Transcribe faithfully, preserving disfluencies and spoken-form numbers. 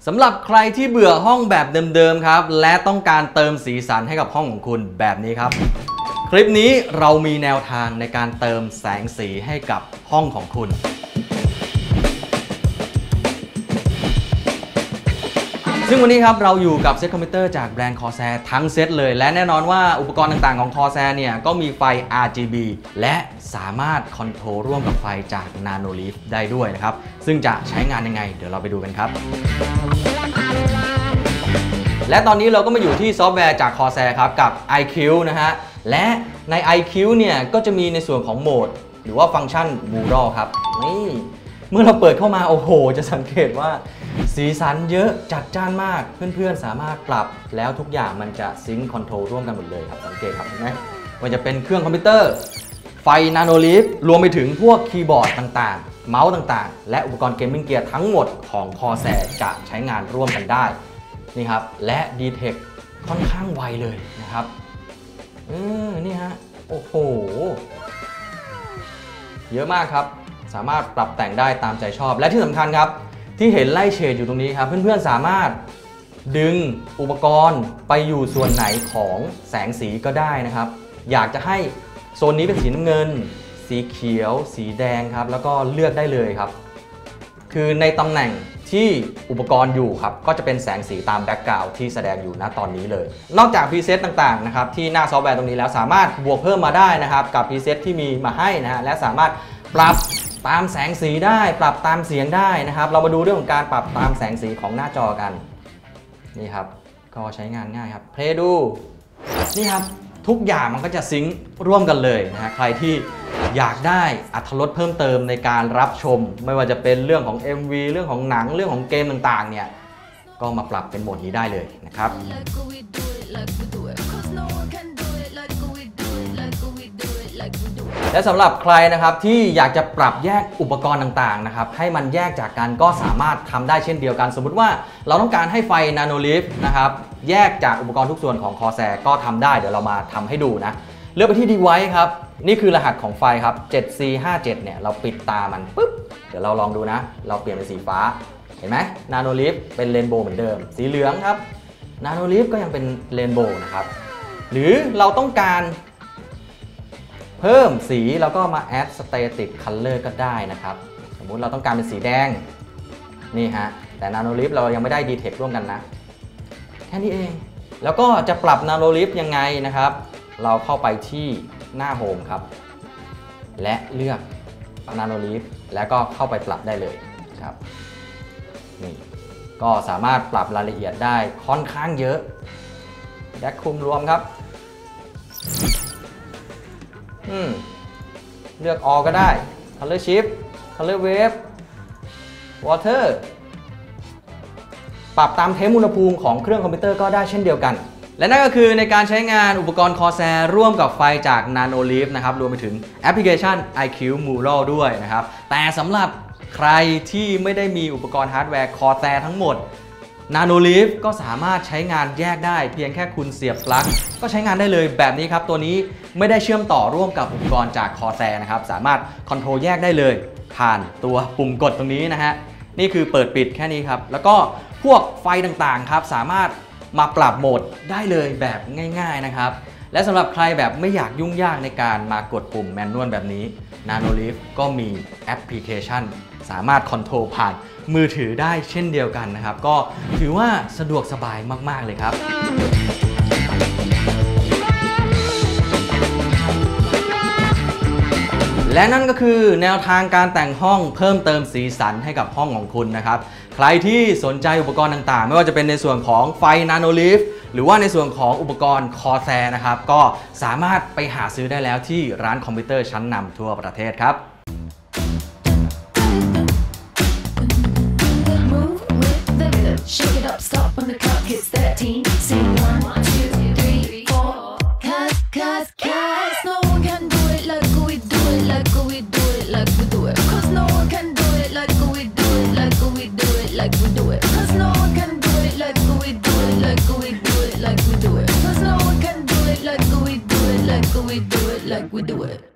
สำหรับใครที่เบื่อห้องแบบเดิมๆครับและต้องการเติมสีสันให้กับห้องของคุณแบบนี้ครับคลิปนี้เรามีแนวทางในการเติมแสงสีให้กับห้องของคุณซึ่งวันนี้ครับเราอยู่กับเซตคอมพิวเตอร์จากแบรนด์ Corsair ทั้งเซตเลยและแน่นอนว่าอุปกรณ์ต่างๆของ Corsair เนี่ยก็มีไฟ อาร์ จี บี และสามารถคอนโทรลร่วมกับไฟจาก Nanoleaf ได้ด้วยนะครับซึ่งจะใช้งานยังไงเดี๋ยวเราไปดูกันครับและตอนนี้เราก็มาอยู่ที่ซอฟต์แวร์จาก Corsair ครับกับ ไอ คิว นะฮะและใน ไอ คิว เนี่ยก็จะมีในส่วนของโหมดหรือว่าฟังก์ชัน Mural ครับนี่เมื่อเราเปิดเข้ามาโอ้โหจะสังเกตว่าสีสันเยอะจัดจ้านมากเพื่อนๆสามารถปรับแล้วทุกอย่างมันจะซิงค์คอนโทรลร่วมกันหมดเลยครับสังเกตครับเห็นไหมมันจะเป็นเครื่องคอมพิวเตอร์ไฟ Nanoleaf รวมไปถึงพวกคีย์บอร์ดต่างๆเมาส์ต่างๆและอุปกรณ์เกมมิ่งเกียร์ทั้งหมดของ Corsair จะใช้งานร่วมกันได้นี่ครับและ Detect ค่อนข้างไวเลยนะครับอืมนี่ฮะโอ้โหเยอะมากครับสามารถปรับแต่งได้ตามใจชอบและที่สำคัญครับที่เห็นไล่เฉดอยู่ตรงนี้ครับเพื่อนๆสามารถดึงอุปกรณ์ไปอยู่ส่วนไหนของแสงสีก็ได้นะครับอยากจะให้โซนนี้เป็นสีน้ำเงินสีเขียวสีแดงครับแล้วก็เลือกได้เลยครับคือในตำแหน่งที่อุปกรณ์อยู่ครับก็จะเป็นแสงสีตามแบ็กกราวด์ที่แสดงอยู่ณตอนนี้เลยนอกจากพรีเซตต่างๆนะครับที่หน้าซอฟต์แวร์ตรงนี้แล้วสามารถบวกเพิ่มมาได้นะครับกับพรีเซตที่มีมาให้นะฮะและสามารถปรับตามแสงสีได้ปรับตามเสียงได้นะครับเรามาดูเรื่องของการปรับตามแสงสีของหน้าจอกันนี่ครับก็ใช้งานง่ายครับเพลย์ดูนี่ครับทุกอย่างมันก็จะซิงค์ร่วมกันเลยนะฮะใครที่อยากได้อรรถรสเพิ่มเติมในการรับชมไม่ว่าจะเป็นเรื่องของ เอ็ม วี เรื่องของหนังเรื่องของเกมต่างๆเนี่ยก็มาปรับเป็นโหมดนี้ได้เลยนะครับและสำหรับใครนะครับที่อยากจะปรับแยกอุปกรณ์ต่างๆนะครับให้มันแยกจากกันก็สามารถทำได้เช่นเดียวกันสมมุติว่าเราต้องการให้ไฟ Nanoleaf นะครับแยกจากอุปกรณ์ทุกส่วนของ Corsair ก็ทำได้เดี๋ยวเรามาทำให้ดูนะเลือกไปที่ Device ครับนี่คือรหัสของไฟครับ เจ็ด ซี ห้า เจ็ด เนี่ยเราปิดตามันปุ๊บเดี๋ยวเราลองดูนะเราเปลี่ยนเป็นสีฟ้าเห็นไหม Nanoleaf เป็นเรนโบว์เหมือนเดิมสีเหลืองครับ Nanoleaf ก็ยังเป็นเรนโบว์นะครับหรือเราต้องการเพิ่มสีแล้วก็มา add static color ก็ได้นะครับสมมุติเราต้องการเป็นสีแดงนี่ฮะแต่ Nanoleaf เรายังไม่ได้ Detect ร่วมกันนะแค่นี้เองแล้วก็จะปรับ Nanoleaf ยังไงนะครับเราเข้าไปที่หน้า Home ครับและเลือก Nanoleaf แล้วก็เข้าไปปรับได้เลยครับนี่ก็สามารถปรับรายละเอียดได้ค่อนข้างเยอะแบ็คคุมรวมครับอืมเลือก all ก็ได้ color shift color wave water ปรับตามเทมอุณหภูมิของเครื่องคอมพิวเตอร์ก็ได้เช่นเดียวกันและนั่นก็คือในการใช้งานอุปกรณ์ Corsair ร่วมกับไฟจาก Nanoleaf นะครับรวมไปถึงแอปพลิเคชัน ไอ คิว Mural ด้วยนะครับแต่สำหรับใครที่ไม่ได้มีอุปกรณ์ฮาร์ดแวร์ Corsair ทั้งหมด Nanoleaf ก็สามารถใช้งานแยกได้เพียงแค่คุณเสียบปลั๊กก็ใช้งานได้เลยแบบนี้ครับตัวนี้ไม่ได้เชื่อมต่อร่วมกับอุปกรณ์จาก Corsair นะครับสามารถคอนโทรลแยกได้เลยผ่านตัวปุ่มกดตรงนี้นะฮะนี่คือเปิดปิดแค่นี้ครับแล้วก็พวกไฟต่างๆครับสามารถมาปรับโหมดได้เลยแบบง่ายๆนะครับและสำหรับใครแบบไม่อยากยุ่งยากในการมากดปุ่มแมนนวลแบบนี้ Nanoleaf ก็มีแอปพลิเคชันสามารถคอนโทรลผ่านมือถือได้เช่นเดียวกันนะครับก็ถือว่าสะดวกสบายมากๆเลยครับและนั่นก็คือแนวทางการแต่งห้องเพิ่มเติมสีสันให้กับห้องของคุณนะครับใครที่สนใจอุปกรณ์ต่างๆไม่ว่าจะเป็นในส่วนของไฟ Nanoleaf หรือว่าในส่วนของอุปกรณ์ Corsair นะครับก็สามารถไปหาซื้อได้แล้วที่ร้านคอมพิวเตอร์ชั้นนำทั่วประเทศครับ Like we do it, 'cause no one can do it like we do it, like we do it, like we do it, 'cause no one can do it like we do it, like we do it, like we do it.